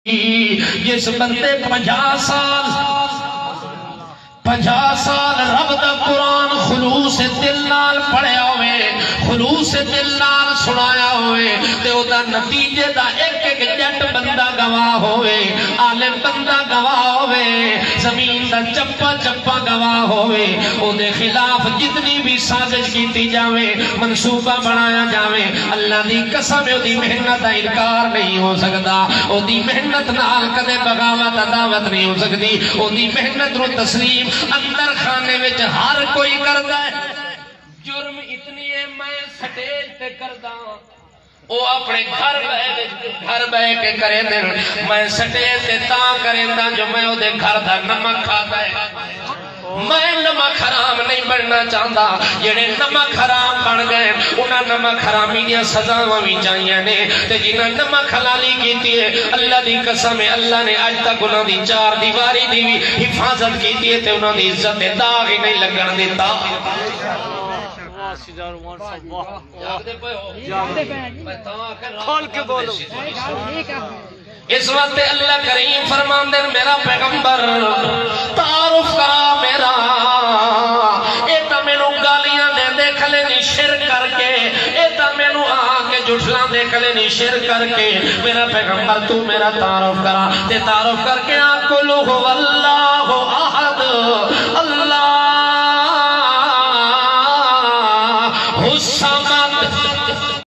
جس بندے 50 سال رب دا قرآن خلوص دل نال پڑھیا ہوئے، خلوص دل نال سنایا ہوئے، تے او دا نتیجے دا ایک ایک جٹ بندہ گواہ ہوئے، عالم بندہ گواہ ہوئے، زمین دا چپا چپا گواہ ہوئے، او دے خلاف جتنی بھی سازش کیتی جاوے، منصوبہ بنایا جاوے، اللہ دی قسم او دی محنت دا انکار نہیں ہو سکتا، او دی محنت نال کدے بغاوت عداوت نہیں ہو سکتی، او دی محنت رو تسلیم اندر خانے وچ ہر کوئی کردا ہے۔ جرم اتنی ہے میں سٹیج تے کردا او اپنے گھر بہ کے کرے دن، میں سٹیج تے تاں کریندا جو میں او دے گھر دا نمک کھادا ہے۔ میں نمک حرام نہیں بننا چاہتا، جڑے نمک حرام بن گئے انہاں نمک حرامی دیا سزاواں بھی چاہیے نے، تے جنہاں نمک حلالی کیتی ہے اللہ دی قسم ہے اللہ نے اج تک انہاں دی چار دیواری دی بھی حفاظت کیتی ہے تے انہاں دی عزت داغ ہی نہیں لگن دیتا۔ اس وقت اللہ کریم فرمان دے میرا پیغمبر تعارف کرا میرا، اے تا مینوں گالیاں دے دے کھلے نی شرک کر کے، اے تا مینوں آ کے جھٹلاں دے کھلے نی شرک کر کے، میرا پیغمبر تو میرا تعارف کرا تے تعارف کر کے قل هو اللہ احد